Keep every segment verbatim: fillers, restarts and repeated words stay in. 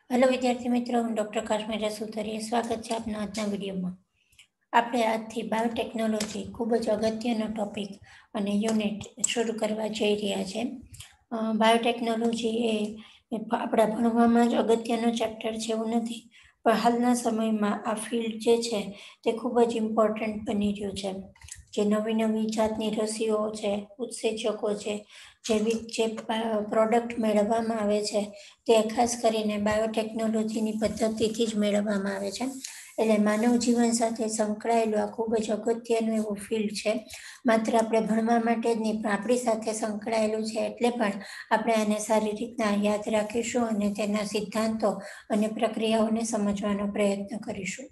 Hello विद्यार्थी मित्रों, હું ડૉક્ટર કાશ્મીરા સુતરીએ સ્વાગત છે આપના આજના વિડીયોમાં. આપણે આજથી બાયોટેકનોલોજી ખૂબ જ અગત્યનો ટોપિક અને યુનિટ શરૂ કરવા જઈ રહ્યા છે. બાયોટેકનોલોજી એ આપણા ભણવામાં જ અગત્યનો ચેપ્ટર છે એવું નથી, પણ હાલના સમયમાં આ ફિલ્ડ જે છે તે ખૂબ જ ઇમ્પોર્ટન્ટ બની રહ્યું છે. જે નવી નવી જાતની રસીઓ છે, ઉત્સેચકો છે, જૈવિક જે પ્રોડક્ટ મેળવવામાં આવે છે તે ખાસ કરીને બાયોટેકનોલોજીની પદ્ધતિથી જ મેળવવામાં આવે છે. એટલે માનવ જીવન સાથે સંકળાયેલું આ ખૂબ જ અગત્યનું એવું ફિલ્ડ છે. માત્ર આપણે ભણવા માટે જ નહીં, પણ આપણી સાથે સંકળાયેલું છે એટલે પણ આપણે આને સારી રીતના યાદ રાખીશું અને તેના સિદ્ધાંતો અને પ્રક્રિયાઓને સમજવાનો પ્રયત્ન કરીશું.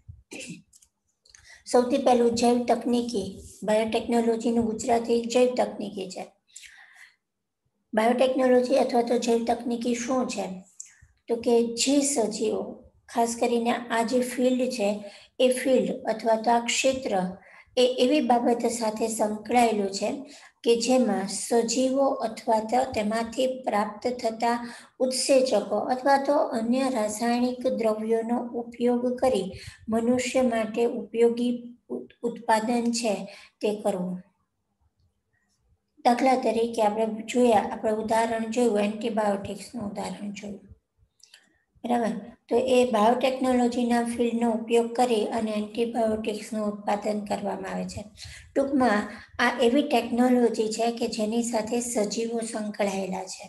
સૌથી પહેલું જૈવ તકનીકી. બાયોટેકનોલોજીનું ગુજરાતી જૈવ તકનીકી છે. બાયોટેકનોલોજી અથવા તો જૈવ તકનીકી શું છે? તો કે જે સજીવો, ખાસ કરીને આ જે ફિલ્ડ છે એ ફિલ્ડ અથવા તો આ ક્ષેત્ર એ એવી બાબત સાથે સંકળાયેલું છે કે જેમાં સજીવો અથવા તો તેમાંથી પ્રાપ્ત થતા ઉત્સેચકો અથવા તો અન્ય રાસાયણિક દ્રવ્યોનો ઉપયોગ કરી મનુષ્ય માટે ઉપયોગી ઉત્પાદન છે તે કરવું. દાખલા તરીકે આપણે જોયા, આપણે ઉદાહરણ જોયું, એન્ટીબાયોટિક્સનું ઉદાહરણ જોયું, બરાબર. તો એ બાયોટેકનોલોજીના ફિલ્ડનો ઉપયોગ કરી અને એન્ટીબાયોટિક્સનું ઉત્પાદન કરવામાં આવે છે. ટૂંકમાં આ એવી ટેકનોલોજી છે કે જેની સાથે સજીવો સંકળાયેલા છે.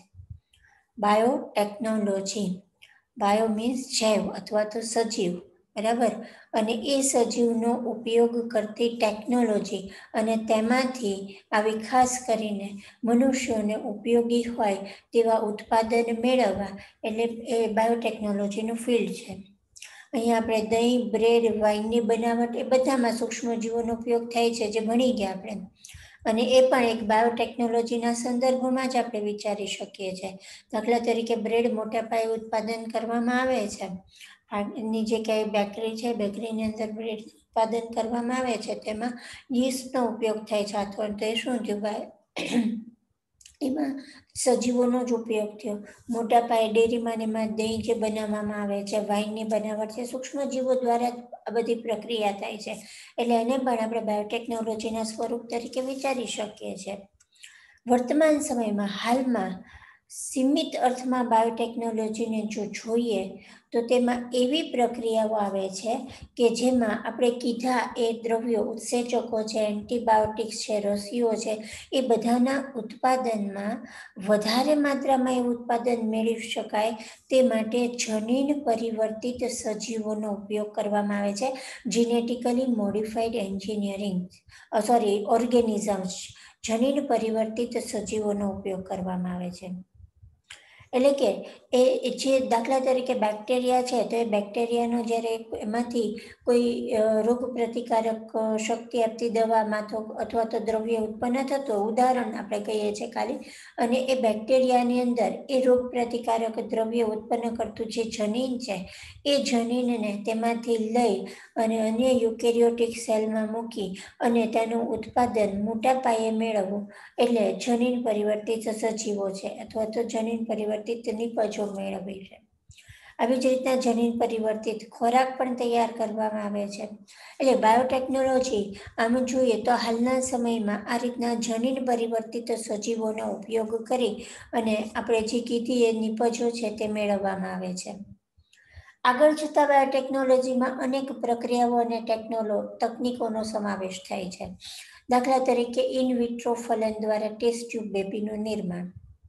બાયોટેકનોલોજી, બાયો મીન્સ જૈવ અથવા તો સજીવ, બરાબર. અને એ સજીવનો ઉપયોગ કરતી ટેકનોલોજી અને તેમાંથી આવી ખાસ કરીને મનુષ્યોને ઉપયોગી હોય તેવા ઉત્પાદન મેળવવા, એટલે એ બાયોટેકનોલોજીનું ફિલ્ડ છે. અહીંયા આપણે દહીં, બ્રેડ, વાઇનની બનાવટ એ બધામાં સૂક્ષ્મજીવોનો ઉપયોગ થાય છે, જે ભણી ગયા આપણે. અને એ પણ એક બાયોટેકનોલોજીના સંદર્ભમાં જ આપણે વિચારી શકીએ છીએ. દાખલા તરીકે બ્રેડ મોટા પાયે ઉત્પાદન કરવામાં આવે છે. એની જે કંઈ બેકરી છે, બેકરીની અંદર બ્રેડ ઉત્પાદન કરવામાં આવે છે, તેમાં યીસ્ટનો ઉપયોગ થાય છે. અથવા તો એ શું થયું ભાઈ, એમાં સજીવોનો જ ઉપયોગ થયો. મોટા પાયે ડેરીમાં એમાં દહીં જે બનાવવામાં આવે છે, વાઇનની બનાવટ છે, સૂક્ષ્મજીવો દ્વારા આ બધી પ્રક્રિયા થાય છે. એટલે એને પણ આપણે બાયોટેકનોલોજીના સ્વરૂપ તરીકે વિચારી શકીએ છીએ. વર્તમાન સમયમાં હાલમાં સીમિત અર્થમાં બાયોટેકનોલોજીને જો જોઈએ તો તેમાં એવી પ્રક્રિયાઓ આવે છે કે જેમાં આપણે કીધા એ દ્રવ્યો, ઉત્સેચકો છે, એન્ટીબાયોટિક્સ છે, રસીઓ છે, એ બધાના ઉત્પાદનમાં વધારે માત્રામાં એ ઉત્પાદન મેળવી શકાય તે માટે જનીન પરિવર્તિત સજીવોનો ઉપયોગ કરવામાં આવે છે. Genetically modified engineering sorry organisms, જનીન પરિવર્તિત સજીવોનો ઉપયોગ કરવામાં આવે છે. એટલે કે એ જે દાખલા તરીકે બેક્ટેરિયા છે, તો એ બેક્ટેરિયાનો જ્યારે એમાંથી કોઈ રોગ પ્રતિકારક શક્તિ આપતી દવામાં તો અથવા તો દ્રવ્ય ઉત્પન્ન થતો, ઉદાહરણ આપણે કહીએ છીએ ખાલી, અને એ બેક્ટેરિયાની અંદર એ રોગ પ્રતિકારક દ્રવ્ય ઉત્પન્ન કરતું જે જનીન છે એ જનીનને તેમાંથી લઈ અને અન્ય યુકેરિયોટિક સેલમાં મૂકી અને તેનું ઉત્પાદન મોટા પાયે મેળવવું, એટલે જનીન પરિવર્તિત સજીવો છે અથવા તો જનીન પરિવર્તિત નિપજો મેળવી છે. આવી જ રીતના જનીન પરિવર્તિત ખોરાક પણ તૈયાર કરવામાં આવે છે. એટલે બાયોટેકનોલોજી આમ જોઈએ તો હાલના સમયમાં આ રીતના જનીન પરિવર્તિત સજીવોનો ઉપયોગ કરી અને આપણે જે કીધી એ નિપજો છે તે મેળવવામાં આવે છે. આગળ જતા બાયોટેકનોલોજીમાં અનેક પ્રક્રિયાઓ અને ટેકનોલો તકનીકોનો સમાવેશ થાય છે. દાખલા તરીકે ઇન વિટ્રો ફલન દ્વારા ટેસ્ટ ટ્યુબ બેબીનું નિર્માણ.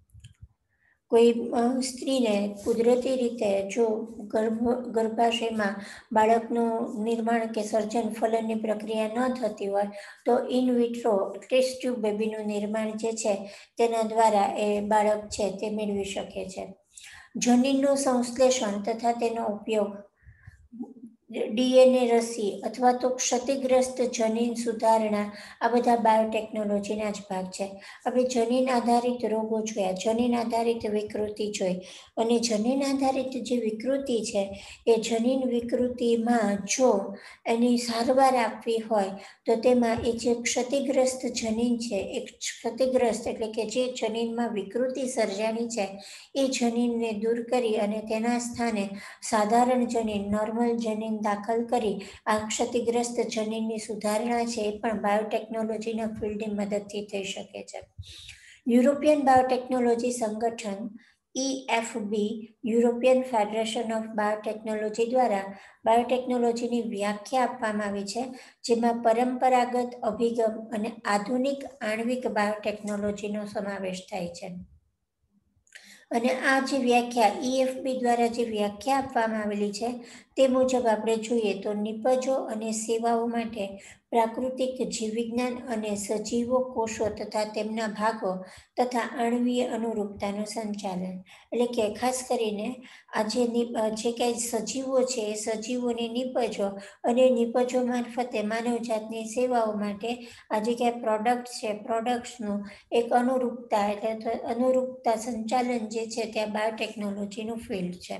કોઈ સ્ત્રીને કુદરતી રીતે જો ગર્ભ ગર્ભાશયમાં બાળકનું નિર્માણ કે સર્જન ફલનની પ્રક્રિયા ન થતી હોય તો ઇન વિટ્રો ટેસ્ટ ટ્યુબ બેબીનું નિર્માણ જે છે તેના દ્વારા એ બાળક છે તે મેળવી શકે છે. જનીનનું સંશ્લેષણ તથા તેનો ઉપયોગ. ડીએનએ રસી અથવા તો ક્ષતિગ્રસ્ત જનીન સુધારણા, આ બધા બાયોટેકનોલોજીના જ ભાગ છે. આપણે જનીન આધારિત રોગો જોયા, જનીન આધારિત વિકૃતિ જોઈ, અને જનીન આધારિત જે વિકૃતિ છે એ જનીન વિકૃતિમાં જો એની સારવાર આપવી હોય તો તેમાં એ જે ક્ષતિગ્રસ્ત જનીન છે, એ ક્ષતિગ્રસ્ત એટલે કે જે જનીનમાં વિકૃતિ સર્જાણી છે એ જનીનને દૂર કરી અને તેના સ્થાને સાધારણ જનીન, નોર્મલ જનીન દાખલ કરી આ ક્ષતિગ્રસ્ત જનીનની સુધારણા છે એ પણ બાયોટેકનોલોજીના ફિલ્ડની મદદથી થઈ શકે છે. યુરોપિયન બાયોટેકનોલોજી સંગઠન EFB, European federation of biotechnology દ્વારા બાયોટેકનોલોજીની વ્યાખ્યા આપવામાં આવી છે, જેમાં પરંપરાગત અભિગમ અને આધુનિક આણ્વિક બાયોટેકનોલોજીનો સમાવેશ થાય છે. અને આ જે વ્યાખ્યા ઈએફબી દ્વારા જે વ્યાખ્યા આપવામાં આવેલી છે તે મુજબ આપણે જોઈએ તો નિપજો અને સેવાઓ માટે પ્રાકૃતિક જીવવિજ્ઞાન અને સજીવો, કોષો તથા તેમના ભાગો તથા આણ્વીય અનુરૂપતાનું સંચાલન. એટલે કે ખાસ કરીને આ જે જે કાંઈ સજીવો છે એ સજીવોની નિપજો અને નિપજો મારફતે માનવજાતની સેવાઓ માટે આ જે કાંઈ પ્રોડક્ટ છે, પ્રોડક્ટ્સનું એક અનુરૂપતા એટલે અનુરૂપતા સંચાલન જે છે ત્યાં બાયોટેકનોલોજીનું ફિલ્ડ છે.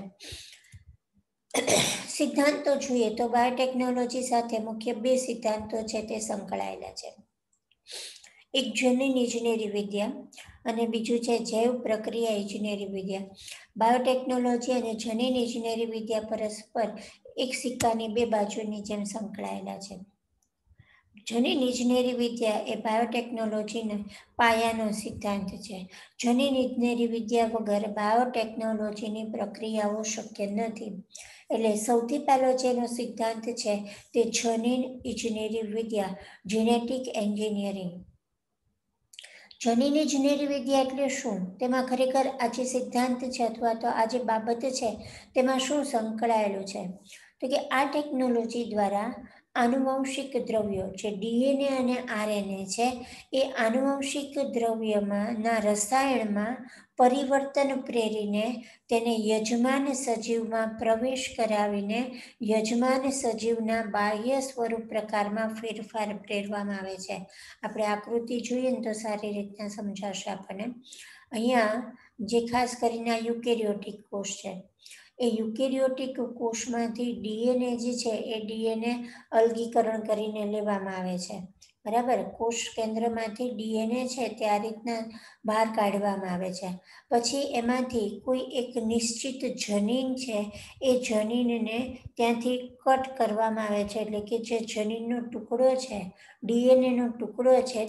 સિદ્ધાંતો જોઈએ તો બાયોટેકનોલોજી સાથે મુખ્ય બે સિદ્ધાંતો છે તે સંકળાયેલા છે. એક જનીન ઇજનેરી વિદ્યા અને બીજું છે જૈવ પ્રક્રિયા ઇજનેરી વિદ્યા. બાયોટેકનોલોજી અને જનીન ઇજનેરી વિદ્યા પરસ્પર એક સિક્કાની બે બાજુની જેમ સંકળાયેલા છે. જનીન ઇજનેરી વિદ્યા એ બાયોટેકનોલોજીનો પાયાનો સિદ્ધાંત છે. જનીન ઇજનેરી વિદ્યા વગર બાયોટેકનોલોજીની પ્રક્રિયાઓ શક્ય નથી. એટલે સૌથી પહેલો જેનો સિદ્ધાંત છે તે જનીન ઇજનેરી વિદ્યા, જીનેટિક એન્જિનિયરિંગ. જનીન ઇજનેરી વિદ્યા એટલે શું? તેમાં ખરેખર આ જે સિદ્ધાંત છે અથવા તો આ જે બાબત છે તેમાં શું સંકળાયેલું છે? તો કે આ ટેકનોલોજી દ્વારા આનુવંશિક દ્રવ્યો જે ડીએનએ અને આરએનએ છે એ આનુવંશિક દ્રવ્યમાં ના રસાયણમાં પરિવર્તન પ્રેરીને તેને યજમાન સજીવમાં પ્રવેશ કરાવીને યજમાન સજીવના બાહ્ય સ્વરૂપ પ્રકારમાં ફેરફાર પ્રેરવામાં આવે છે. આપણે આકૃતિ જોઈએ ને તો સારી રીતના સમજાશે આપણને. અહીંયા જે ખાસ કરીને આ યુકેરિયોટિક કોષ છે એ યુકેરિયોટિક કોષમાંથી ડીએનએ જે છે એ ડીએનએ અલગીકરણ કરીને લેવામાં આવે છે. બરાબર, કોષ કેન્દ્રમાંથી ડીએનએ છે તે આ રીતના બહાર કાઢવામાં આવે છે. પછી એમાંથી કોઈ એક નિશ્ચિત જનીન છે એ જનીનને ત્યાંથી કટ કરવામાં આવે છે. એટલે કે જે જનીનનો ટુકડો છે, ડીએનએનો ટુકડો છે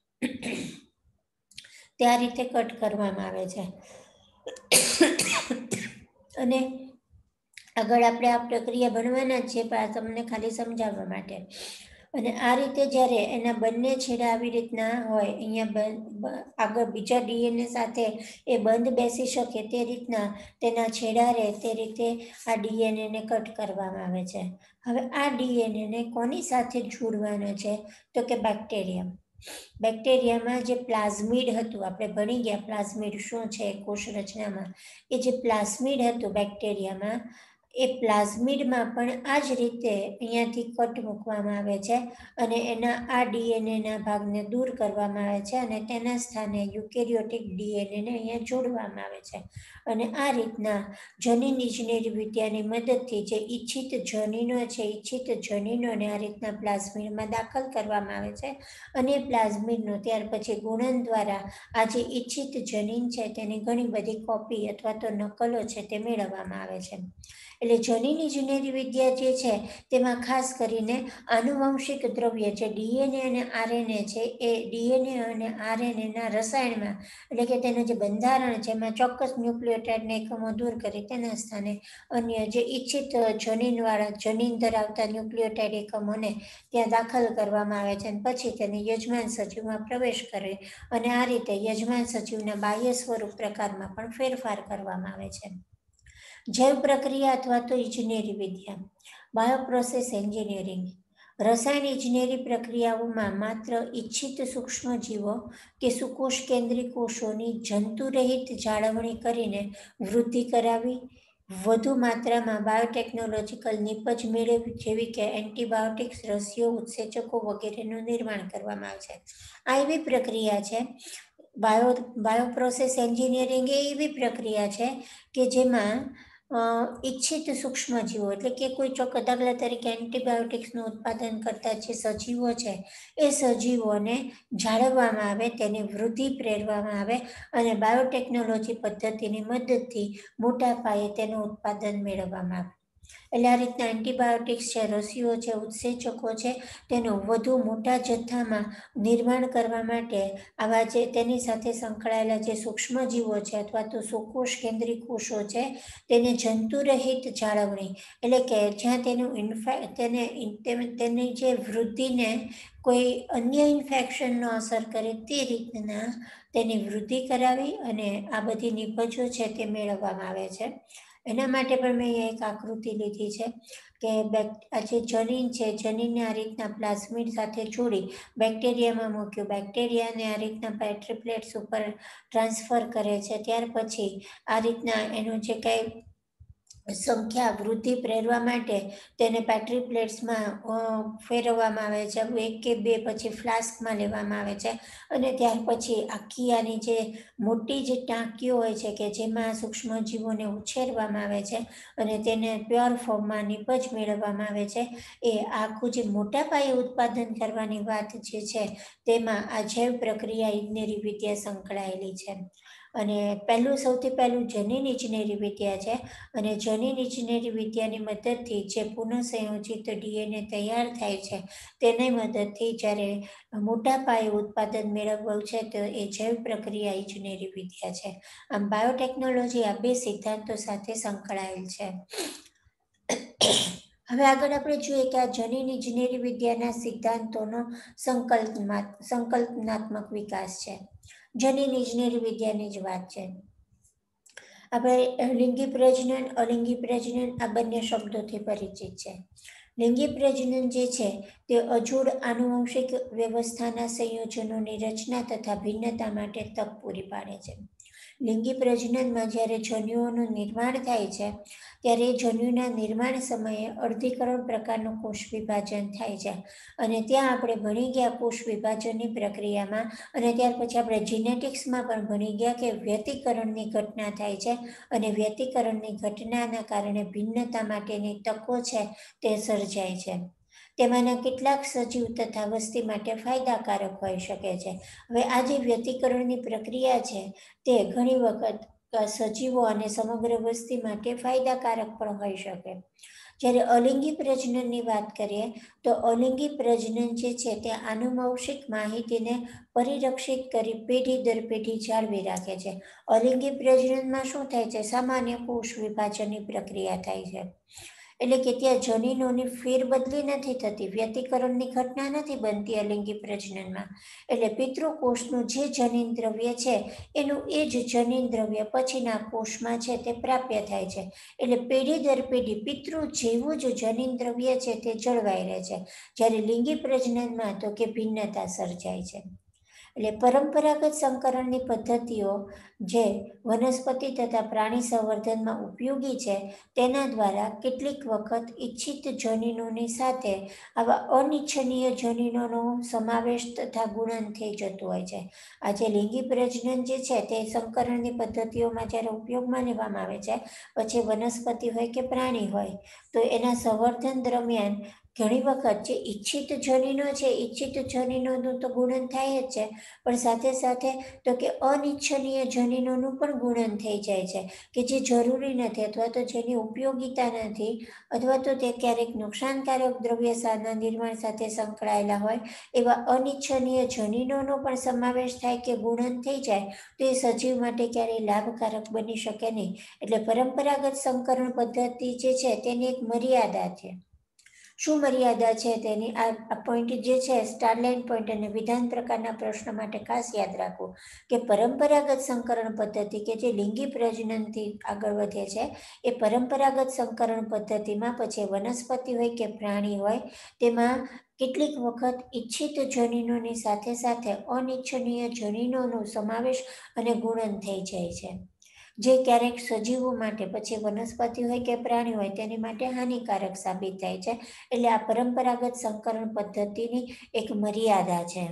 તે આ રીતે કટ કરવામાં આવે છે. અને આગળ આપણે આ પ્રક્રિયા ભણવાના જ છે, પણ આ તમને ખાલી સમજાવવા માટે. અને આ રીતે જ્યારે એના બંને છેડા આવી રીતના હોય, અહીંયા આગળ બીજા ડીએનએ સાથે એ બંધ બેસી શકે તે રીતના તેના છેડા રહે તે રીતે આ ડીએનએને કટ કરવામાં આવે છે. હવે આ ડીએનએને કોની સાથે જોડવાનો છે? તો કે બેક્ટેરિયમ. બેક્ટેરિયામાં જે પ્લાઝમિડ હતું, આપણે ભણી ગયા પ્લાઝમિડ શું છે કોષ રચનામાં, એ જે પ્લાઝમિડ હતું બેક્ટેરિયામાં, એ પ્લાઝમિડમાં પણ આ જ રીતે અહીંયાથી કટ મૂકવામાં આવે છે અને એના આ ડીએનએના ભાગને દૂર કરવામાં આવે છે અને તેના સ્થાને યુકેરિયોટિક ડીએનએને અહીંયા જોડવામાં આવે છે. અને આ રીતના જનીન ઇજનેરી વિદ્યાની મદદથી જે ઈચ્છિત જનીનો છે, ઈચ્છિત જનીનોને આ રીતના પ્લાઝમિડમાં દાખલ કરવામાં આવે છે અને પ્લાઝમિડનો ત્યાર પછી ગુણન દ્વારા આ જે ઈચ્છિત જનીન છે તેની ઘણી બધી કોપી અથવા તો નકલો છે તે મેળવવામાં આવે છે. એટલે જનીન ઇજનેરી વિદ્યા જે છે તેમાં ખાસ કરીને આનુવંશિક દ્રવ્ય જે ડીએનએ અને આરએનએ છે એ ડીએનએ અને આરએનએના રસાયણમાં એટલે કે તેનું જે બંધારણ છે એમાં ચોક્કસ ન્યુક્લિયોટાઇડના એકમો દૂર કરી તેના સ્થાને અન્ય જે ઈચ્છિત જનીનવાળા જનીન ધરાવતા ન્યુક્લિયોટાઇડ એકમોને ત્યાં દાખલ કરવામાં આવે છે અને પછી તેને યજમાન સજીવમાં પ્રવેશ કરે અને આ રીતે યજમાન સજીવના બાહ્ય સ્વરૂપ પ્રકારમાં પણ ફેરફાર કરવામાં આવે છે. જૈવ પ્રક્રિયા અથવા તો ઇજનેરી વિદ્યા, બાયોપ્રોસેસ એન્જિનિયરિંગ. રસાયણ ઇજનેરી પ્રક્રિયાઓમાં માત્ર ઇચ્છિત સૂક્ષ્મજીવો કે સુકોષ કેન્દ્રી કોષોની જંતુરહિત જાળવણી કરીને વૃદ્ધિ કરાવી, વધુ માત્રામાં બાયોટેકનોલોજીકલ નિપજ મેળવી જેવી કે એન્ટીબાયોટિક્સ, રસીઓ, ઉત્સેચકો વગેરેનું નિર્માણ કરવામાં આવે છે. આ એવી પ્રક્રિયા છે, બાયો બાયોપ્રોસેસ એન્જિનિયરિંગ એ એવી પ્રક્રિયા છે કે જેમાં અ, ઈચ્છિત સૂક્ષ્મજીવો એટલે કે કોઈ ચોક્કસ દાખલા તરીકે એન્ટીબાયોટિક્સનું ઉત્પાદન કરતા જે સજીવો છે એ સજીવોને જાળવવામાં આવે, તેની વૃદ્ધિ પ્રેરવામાં આવે અને બાયોટેકનોલોજી પદ્ધતિની મદદથી મોટા પાયે તેનું ઉત્પાદન મેળવવામાં આવે. એટલે આ રીતના એન્ટીબાયોટિક્સ છે, રસીઓ છે, ઉત્સેચકો છે, તેનું વધુ મોટા જથ્થામાં નિર્માણ કરવા માટે આવા જે તેની સાથે સંકળાયેલા જે સૂક્ષ્મજીવો છે અથવા તો સુકોષ કેન્દ્રી કોષો છે તેને જંતુરહિત જાળવણી એટલે કે જ્યાં તેનું ઇન્ફે તેને તેની જે વૃદ્ધિને કોઈ અન્ય ઇન્ફેક્શન ન અસર કરે તે રીતના તેની વૃદ્ધિ કરાવી અને આ બધી નિપજો છે તે મેળવવામાં આવે છે. એના માટે પણ મેં અહીંયા એક આકૃતિ લીધી છે કે આ જે જનીન છે, જનીનને આ રીતના પ્લાઝમિડ સાથે જોડી બેક્ટેરિયામાં મૂક્યું, બેક્ટેરિયાને આ રીતના પેટ્રીપ્લેટ્સ ઉપર ટ્રાન્સફર કરે છે. ત્યાર પછી આ રીતના એનું જે કંઈ સંખ્યા વૃદ્ધિ પ્રેરવા માટે તેને પેટ્રી પ્લેટ્સમાં ફેરવવામાં આવે છે. એક કે બે પછી ફ્લાસ્કમાં લેવામાં આવે છે અને ત્યાર પછી આખી આની જે મોટી જે ટાંકીઓ હોય છે કે જેમાં સૂક્ષ્મજીવોને ઉછેરવામાં આવે છે અને તેને પ્યોર ફોર્મમાં નિપજ મેળવવામાં આવે છે, એ આખું જે મોટા પાયે ઉત્પાદન કરવાની વાત જે છે તેમાં આ જૈવ પ્રક્રિયા ઇજનેરી વિદ્યા સંકળાયેલી છે. અને પહેલું સૌથી પહેલું જનીન ઇજનેરી વિદ્યા છે અને જનીન ઇજનેરી વિદ્યાની મદદથી જે પુનઃસંયોજિત ડીએનએ તૈયાર થાય છે તેની મદદથી જ્યારે મોટા પાયે ઉત્પાદન મેળવવું છે તો એ જૈવ પ્રક્રિયા ઇજનેરી વિદ્યા છે. આમ બાયોટેકનોલોજી આ બે સિદ્ધાંતો સાથે સંકળાયેલ છે. હવે આગળ આપણે જોઈએ કે આ જનીન ઇજનેરી વિદ્યાના સિદ્ધાંતોનો સંકલ્પના સંકલ્પનાત્મક વિકાસ છે. જનીન ઇજનેરી વિદ્યાની જ વાત છે. આપણે લિંગી પ્રજનન, અલિંગી પ્રજનન આ બંને શબ્દોથી પરિચિત છે. લિંગી પ્રજનન જે છે તે અજોડ આનુવંશિક વ્યવસ્થાના સંયોજનોની રચના તથા ભિન્નતા માટે તક પૂરી પાડે છે. લિંગી પ્રજનનમાં જ્યારે જન્યુઓનું નિર્માણ થાય છે ત્યારે એ જન્યુના નિર્માણ સમયે અર્ધીકરણ પ્રકારનું કોષ વિભાજન થાય છે અને ત્યાં આપણે ભણી ગયા કોષ વિભાજનની પ્રક્રિયામાં અને ત્યાર પછી આપણે જીનેટિક્સમાં પણ ભણી ગયા કે વ્યતિકરણની ઘટના થાય છે અને વ્યતિકરણની ઘટનાના કારણે ભિન્નતા માટેની તકો છે તે સર્જાય છે. તેમાંના કેટલાક સજીવ તથા વસ્તી માટે ફાયદાકારક હોઈ શકે છે. હવે આ જે વ્યતિકરણની પ્રક્રિયા છે તે ઘણી વખત સજીવો અને સમગ્ર વસ્તી માટે ફાયદાકારક પણ હોઈ શકે. જ્યારે અલિંગી પ્રજનનની વાત કરીએ તો અલિંગી પ્રજનન જે છે તે આનુવંશિક માહિતીને પરિરક્ષિત કરી પેઢી દર પેઢી જાળવી રાખે છે. અલિંગી પ્રજનનમાં શું થાય છે? સામાન્ય કોષ વિભાજનની પ્રક્રિયા થાય છે. એટલે કે ત્યાં જનીનોની ફેરબદલી નથી થતી, વ્યતિકરણની ઘટના નથી બનતી અલિંગી પ્રજનનમાં. એટલે પિતૃકોષનું જે જનીન દ્રવ્ય છે એનું એ જ જનીન દ્રવ્ય પછીના કોષમાં છે તે પ્રાપ્ય થાય છે. એટલે પેઢી દર પેઢી પિતૃ જેવું જ જનીન દ્રવ્ય છે તે જળવાઈ રહે છે. જ્યારે લિંગી પ્રજનનમાં તો કે ભિન્નતા સર્જાય છે. એટલે પરંપરાગત સંકરણની પદ્ધતિઓ જે વનસ્પતિ તથા પ્રાણી સંવર્ધનમાં ઉપયોગી છે તેના દ્વારા કેટલીક વખત ઇચ્છિત જનીનોની સાથે આવા અનિચ્છનીય જનીનોનો સમાવેશ તથા ગુણન થઈ જતું હોય છે. આજે લિંગી પ્રજનન જે છે તે સંકરણની પદ્ધતિઓમાં જ્યારે ઉપયોગમાં લેવામાં આવે છે, પછી વનસ્પતિ હોય કે પ્રાણી હોય તો એના સંવર્ધન દરમિયાન ઘણી વખત જે ઈચ્છિત જનીનો છે, ઈચ્છિત જનીનોનું તો ગુણન થાય જ છે, પણ સાથે સાથે તો કે અનિચ્છનીય જનીનોનું પણ ગુણન થઈ જાય છે કે જે જરૂરી નથી અથવા તો જેની ઉપયોગિતા નથી અથવા તો તે ક્યારેક નુકસાનકારક દ્રવ્ય સારના નિર્માણ સાથે સંકળાયેલા હોય એવા અનિચ્છનીય જનીનોનો પણ સમાવેશ થાય કે ગુણન થઈ જાય તો એ સજીવ માટે ક્યારેય લાભકારક બની શકે નહીં. એટલે પરંપરાગત સંકરણ પદ્ધતિ જે છે તેની એક મર્યાદા છે. શું મર્યાદા છે તેની? આ પોઈન્ટ જે છે સ્ટારલાઇન પોઈન્ટ અને વિધાન પ્રકારના પ્રશ્ન માટે ખાસ યાદ રાખવું કે પરંપરાગત સંકરણ પદ્ધતિ કે જે લિંગી પ્રજનનથી આગળ વધે છે એ પરંપરાગત સંકરણ પદ્ધતિમાં પછી વનસ્પતિ હોય કે પ્રાણી હોય તેમાં કેટલીક વખત ઈચ્છિત જનીનોની સાથે સાથે અનિચ્છનીય જનીનોનો સમાવેશ અને ગુણન થઈ જાય છે. જે ક્યારેક સજીવો માટે, પછી વનસ્પતિ હોય કે પ્રાણી હોય, તેની માટે હાનિકારક સાબિત થાય છે. એટલે આ પરંપરાગત સંકરણ પદ્ધતિની એક મર્યાદા છે.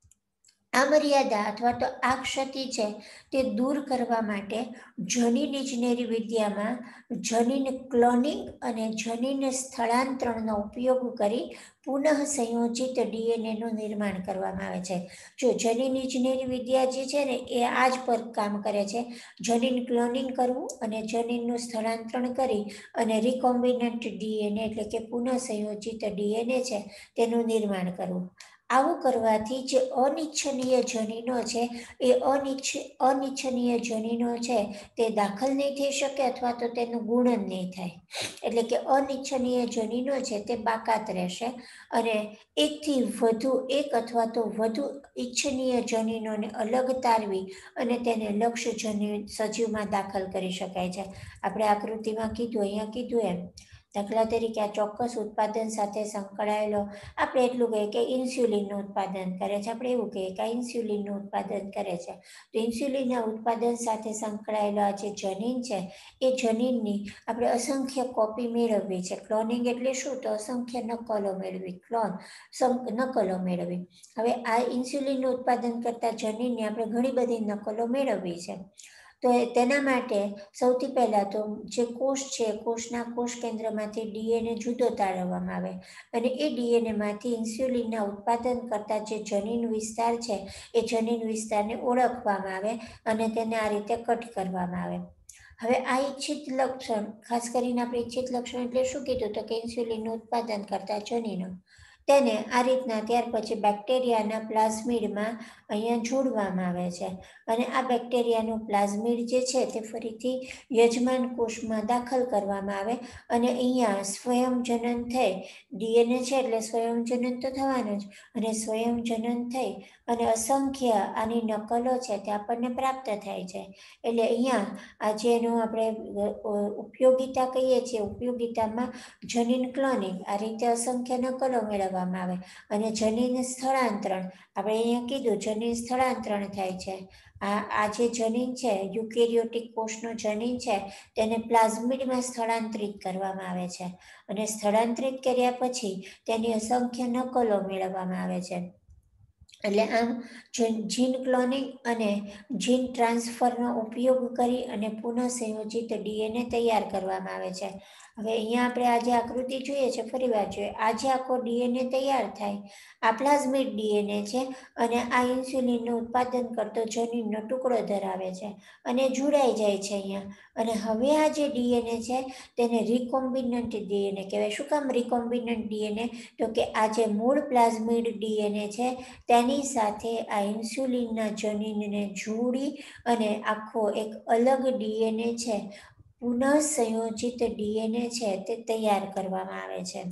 આ મર્યાદા અથવા તો આ ક્ષતિ છે તે દૂર કરવા માટે જનીન ઇજનેરી વિદ્યામાં જનીન ક્લોનિંગ અને જનીન સ્થળાંતરણનો ઉપયોગ કરી પુનઃ સંયોજિત ડીએનએનું નિર્માણ કરવામાં આવે છે. જો જનીન ઇજનેરી વિદ્યા જે છે ને એ આ જ પર કામ કરે છે. જનીન ક્લોનિંગ કરવું અને જનીનનું સ્થળાંતરણ કરી અને રિકોમ્બિનન્ટ ડીએનએ એટલે કે પુનઃ સંયોજિત ડીએનએ છે તેનું નિર્માણ કરવું. આવું કરવાથી જે અનિચ્છનીય જનીનો છે એ અનિચ્છ અનિચ્છનીય જનીનો છે તે દાખલ નહીં થઈ શકે અથવા તો તેનું ગુણન નહીં થાય. એટલે કે અનિચ્છનીય જનીનો છે તે બાકાત રહેશે અને એકથી વધુ એક અથવા તો વધુ ઈચ્છનીય જનીનોને અલગ તારવી અને તેને લક્ષ્ય જનીન સજીવમાં દાખલ કરી શકાય છે. આપણે આકૃતિમાં કીધું, અહીંયા કીધું એમ દાખલા તરીકે આ ચોક્કસ ઉત્પાદન સાથે સંકળાયેલો આપણે એટલું કહીએ કે ઇન્સ્યુલિનનું ઉત્પાદન કરે છે. આપણે એવું કહીએ કે આ ઇન્સ્યુલિનનું ઉત્પાદન કરે છે. તો ઇન્સ્યુલિનના ઉત્પાદન સાથે સંકળાયેલો આ જે જનીન છે એ જનીનની આપણે અસંખ્ય કોપી મેળવવી છે. ક્લોનિંગ એટલે શું? તો અસંખ્ય નકલો મેળવી, ક્લોન નકલો મેળવી. હવે આ ઇન્સ્યુલિનનું ઉત્પાદન કરતા જનીનની આપણે ઘણી બધી નકલો મેળવવી છે. તો તેના માટે સૌથી પહેલાં તો જે કોષ છે, કોષના કોષ કેન્દ્રમાંથી ડીએનએ જુદો તારવવામાં આવે અને એ ડીએનએમાંથી ઇન્સ્યુલિનના ઉત્પાદન કરતા જે જનીન વિસ્તાર છે એ જનીન વિસ્તારને ઓળખવામાં આવે અને તેને આ રીતે કટ કરવામાં આવે. હવે આ ઈચ્છિત લક્ષણ, ખાસ કરીને આપણે ઈચ્છિત લક્ષણ એટલે શું કીધું? તો કે ઇન્સ્યુલિનનું ઉત્પાદન કરતા જનીનો, તેને આ રીતના ત્યાર પછી બેક્ટેરિયાના પ્લાઝમિડમાં અહીંયા જોડવામાં આવે છે અને આ બેક્ટેરિયાનું પ્લાઝમિડ જે છે તે ફરીથી યજમાન કોષમાં દાખલ કરવામાં આવે અને અહીંયા સ્વયંજનન થઈ ડીએનએ છે એટલે સ્વયંજનન તો થવાનું જ અને સ્વયંજનન થઈ અને અસંખ્ય આની નકલો છે તે આપણને પ્રાપ્ત થાય છે. એટલે અહીંયા આ જેનું આપણે ઉપયોગિતા કહીએ છીએ, ઉપયોગિતામાં જનીન ક્લોનિંગ આ રીતે અસંખ્ય નકલો મેળવવામાં આવે અને જનીન સ્થળાંતરણ આપણે અહીંયા કીધું જનીન સ્થળાંતરણ થાય છે. આ આ જે જનીન છે, યુકેરિયોટિક કોષનો જનીન છે, તેને પ્લાઝમિડમાં સ્થળાંતરિત કરવામાં આવે છે અને સ્થળાંતરિત કર્યા પછી તેની અસંખ્ય નકલો મેળવવામાં આવે છે. એટલે આમ જીન ક્લોનિંગ અને જીન ટ્રાન્સફરનો ઉપયોગ કરી અને પુનઃ સંયોજિત ડીએનએ તૈયાર કરવામાં આવે છે. હવે અહીંયા આપણે આ જે આકૃતિ જોઈએ છે, ફરી વાર જોઈએ. આ જે આખો ડીએનએ તૈયાર થાય આ પ્લાઝમિડ ડીએનએ છે અને આ ઇન્સ્યુલિનનું ઉત્પાદન કરતો જનીનનો ટુકડો ધરાવે છે અને જોડાઈ જાય છે અહીંયા. અને હવે આ જે ડીએનએ છે તેને રિકોમ્બિનન્ટ ડીએનએ કહેવાય. શું કામ રિકોમ્બિનન્ટ ડીએનએ? તો કે આ જે મૂળ પ્લાઝમિડ ડીએનએ છે તેની સાથે આ ઇન્સ્યુલિનના જનીનને જોડી અને આખો એક અલગ ડીએનએ છે, પુનઃ સંયોજિત ડીએનએ છે તે તૈયાર કરવામાં આવે છે.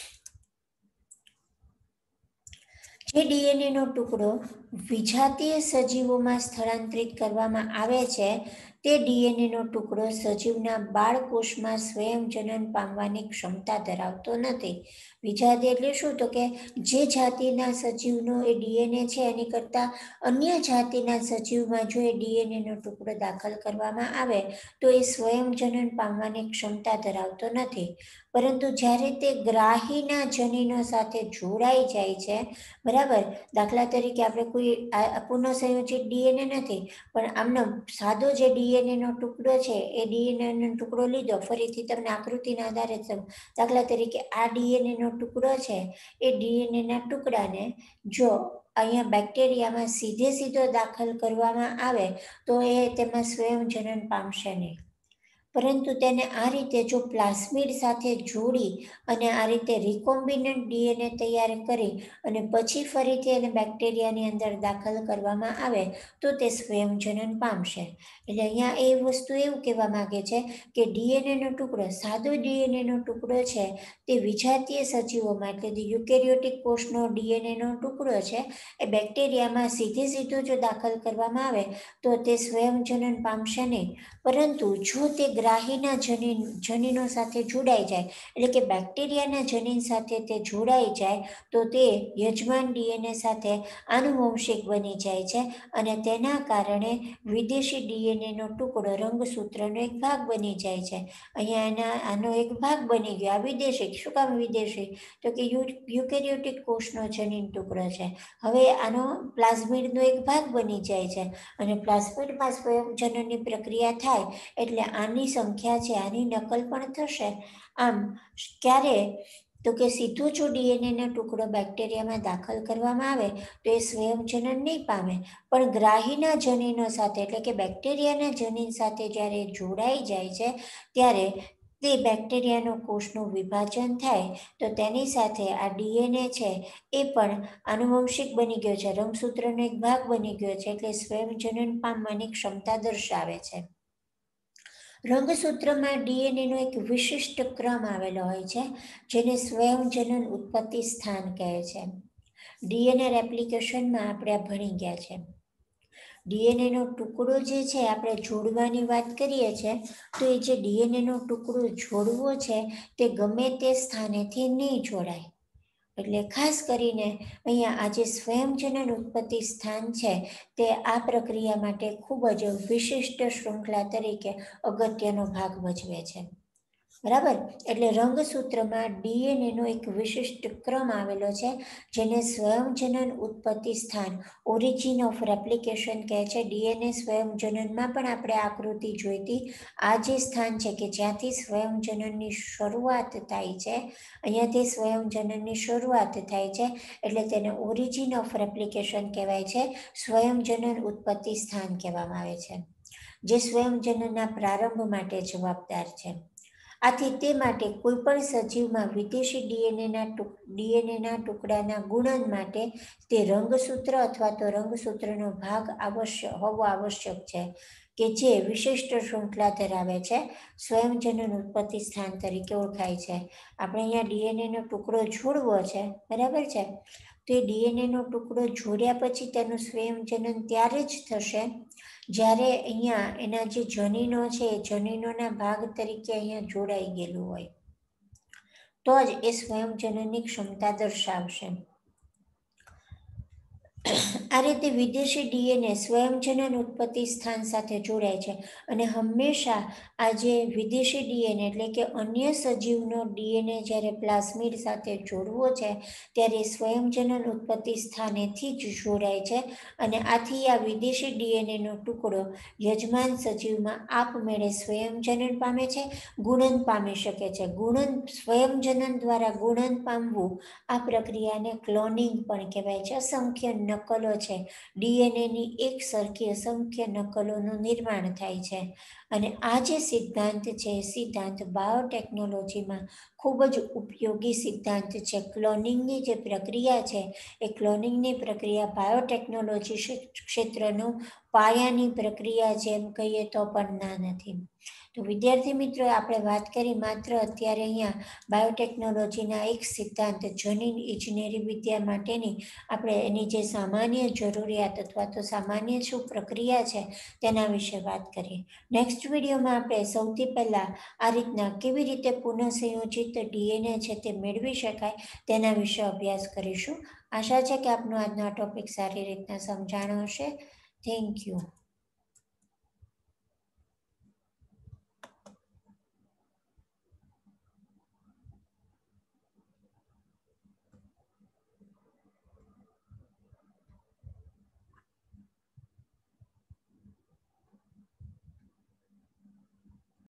જે ડીએનએનો ટુકડો વિજાતીય સજીવોમાં સ્થળાંતરિત કરવામાં આવે છે તે ડીએનએનો ટુકડો સજીવના બાળકોષમાં સ્વયંજનન પામવાની ક્ષમતા ધરાવતો નથી. વિજાતીય એટલે શું? તો કે જે જાતિના સજીવનો એ ડીએનએ છે એની કરતાં અન્ય જાતિના સજીવમાં જો એ ડીએનએનો ટુકડો દાખલ કરવામાં આવે તો એ સ્વયંજનન પામવાની ક્ષમતા ધરાવતો નથી. પરંતુ જ્યારે તે ગ્રાહીના જનીનો સાથે જોડાઈ જાય છે, બરાબર, દાખલા તરીકે આપણે કોઈ પુનઃસંયોજિત ડીએનએ નથી પણ આમનો સાદો જે ડીએનએનો ટુકડો છે એ ડીએનએનો ટુકડો લીધો, ફરીથી તમને આકૃતિના આધારે દાખલા તરીકે આ ડીએનએનો ટુકડો છે એ ડીએનએના ટુકડાને જો અહીંયા બેક્ટેરિયામાં સીધે સીધો દાખલ કરવામાં આવે તો એ તેમાં સ્વયંજનન પામશે નહીં. પરંતુ તેને આ રીતે જો પ્લાસ્મિડ સાથે જોડી અને આ રીતે રિકોમ્બિનન્ટ ડીએનએ તૈયાર કરી અને પછી ફરીથી એને બેક્ટેરિયાની અંદર દાખલ કરવામાં આવે તો તે સ્વયંજનન પામશે. એટલે અહીંયા એ વસ્તુ એવું કહેવા માગે છે કે ડીએનએનો ટુકડો, સાદો ડીએનએનો ટુકડો છે તે વિજાતીય સજીવોમાં એટલે યુકેરિયોટિક કોષનો ડીએનએનો ટુકડો છે એ બેક્ટેરિયામાં સીધે સીધો જો દાખલ કરવામાં આવે તો તે સ્વયંજનન પામશે નહીં. પરંતુ જો તે ગ્રાહીના જનીન જનીનો સાથે જોડાઈ જાય, એટલે કે બેક્ટેરિયાના જનીન સાથે તે જોડાઈ જાય, તો તે યજમાન ડીએનએ સાથે આનુવંશિક બની જાય છે અને તેના કારણે વિદેશી ડીએનએનો ટુકડો રંગસૂત્રનો એક ભાગ બની જાય છે. અહીંયા એના આનો એક ભાગ બની ગયો. આ વિદેશી, શું કામ વિદેશી? તો કે યુ યુકેરિયોટિક કોષનો જનીન ટુકડો છે. હવે આનો પ્લાઝમિડનો એક ભાગ બની જાય છે અને પ્લાઝમિડમાં સ્વયંજનનની પ્રક્રિયા થાય એટલે આની સંખ્યા છે, આની નકલ પણ થશે. આમ ક્યારે? તો કે સીધો જો ડીએનએનો ટુકડો બેક્ટેરિયામાં દાખલ કરવામાં આવે તો એ સ્વયંજનન નહીં પામે, પણ ગ્રાહીના જનીનો સાથે, એટલે કે બેક્ટેરિયાના જનીન સાથે જ્યારે જોડાઈ જાય છે ત્યારે તે બેક્ટેરિયાનો કોષનું વિભાજન થાય તો તેની સાથે આ ડીએનએ છે એ પણ આનુવંશિક બની ગયો છે, રંગસૂત્રનો એક ભાગ બની ગયો છે, એટલે સ્વયંજનન પામવાની ક્ષમતા દર્શાવે છે. રંગસૂત્રમાં ડીએનએનો એક વિશિષ્ટ ક્રમ આવેલો હોય છે જેને સ્વયંજનન ઉત્પત્તિ સ્થાન કહે છે. ડીએનએ રેપ્લિકેશનમાં આપણે આ ભણી ગયા છે. ડીએનએનો ટુકડો જે છે, આપણે જોડવાની વાત કરીએ છીએ, તો એ જે ડીએનએનો ટુકડો જોડવો છે તે ગમે તે સ્થાનેથી નહીં જોડાય. એટલે ખાસ કરીને અહીંયા આ જે સ્વયંજનન ઉત્પત્તિ સ્થાન છે તે આ પ્રક્રિયા માટે ખૂબ જ વિશિષ્ટ શૃંખલા તરીકે અગત્યનો ભાગ ભજવે છે. બરાબર? એટલે રંગસૂત્રમાં ડીએનએનો એક વિશિષ્ટ ક્રમ આવેલો છે જેને સ્વયંજનન ઉત્પત્તિ સ્થાન, ઓરિજિન ઓફ રેપ્લિકેશન કહે છે. ડીએનએ સ્વયંજનનમાં પણ આપણે આકૃતિ જોઈ હતી. આ જે સ્થાન છે કે જ્યાંથી સ્વયંજનનની શરૂઆત થાય છે, અહીંયાથી સ્વયંજનનની શરૂઆત થાય છે એટલે તેને ઓરિજિન ઓફ રેપ્લિકેશન કહેવાય છે, સ્વયંજનન ઉત્પત્તિ સ્થાન કહેવામાં આવે છે, જે સ્વયંજનનના પ્રારંભ માટે જવાબદાર છે. આથી તે માટે કોઈપણ સજીવમાં વિદેશી ડીએનએના ટુક ડીએનએના ટુકડાના ગુણન માટે તે રંગસૂત્ર અથવા તો રંગસૂત્રનો ભાગ આવશ્યક હોવો આવશ્યક છે કે જે વિશિષ્ટ શૃંખલા ધરાવે છે, સ્વયંજનન ઉત્પત્તિ સ્થાન તરીકે ઓળખાય છે. આપણે અહીંયા ડીએનએનો ટુકડો જોડવો છે, બરાબર છે? તો એ ડીએનએનો ટુકડો જોડ્યા પછી તેનું સ્વયંજનન ત્યારે જ થશે જ્યારે અહીંયા એના જે જનીનો છે એ જનીનોના ભાગ તરીકે અહીંયા જોડાઈ ગયેલું હોય, તો જ એ સ્વયંજનનની ક્ષમતા દર્શાવશે. આ રીતે વિદેશી ડીએનએ સ્વયંજનન ઉત્પત્તિ સ્થાન સાથે જોડાય છે અને હંમેશા આ જે વિદેશી ડીએનએ એટલે કે અન્ય સજીવનો ડીએનએ જ્યારે પ્લાઝમિડ સાથે જોડવો છે ત્યારે સ્વયંજનન ઉત્પત્તિ સ્થાનેથી જ જોડાય છે અને આથી આ વિદેશી ડીએનએનો ટુકડો યજમાન સજીવમાં આપમેળે સ્વયંજનન પામે છે, ગુણન પામી શકે છે. ગુણન સ્વયંજનન દ્વારા ગુણન પામવું આ પ્રક્રિયાને ક્લોનિંગ પણ કહેવાય છે. અસંખ્ય નકલો છે, ડીએનએની એક સરખી અસંખ્ય નકલોનું નિર્માણ થાય છે અને આ જે સિદ્ધાંત છે એ સિદ્ધાંત બાયોટેકનોલોજીમાં ખૂબ જ ઉપયોગી સિદ્ધાંત છે. ક્લોનિંગની જે પ્રક્રિયા છે એ ક્લોનિંગની પ્રક્રિયા બાયોટેકનોલોજી ક્ષેત્રનું પાયાની પ્રક્રિયા છે એમ કહીએ તો પણ ના નથી. તો વિદ્યાર્થી મિત્રો, આપણે વાત કરી માત્ર અત્યારે અહીંયા બાયોટેકનોલોજીના એક સિદ્ધાંત જનીન ઇજનેરી વિદ્યા માટેની આપણે એની જે સામાન્ય જરૂરિયાત અથવા તો સામાન્ય શું પ્રક્રિયા છે તેના વિશે વાત કરીએ. નેક્સ્ટ વિડીયોમાં આપણે સૌથી પહેલાં આ રીતના કેવી રીતે પુનઃસંયોજિત ડીએનએ છે તે મેળવી શકાય તેના વિશે અભ્યાસ કરીશું. આશા છે કે આપનો આજનો આ ટોપિક સારી રીતના સમજાણો હશે. Thank you.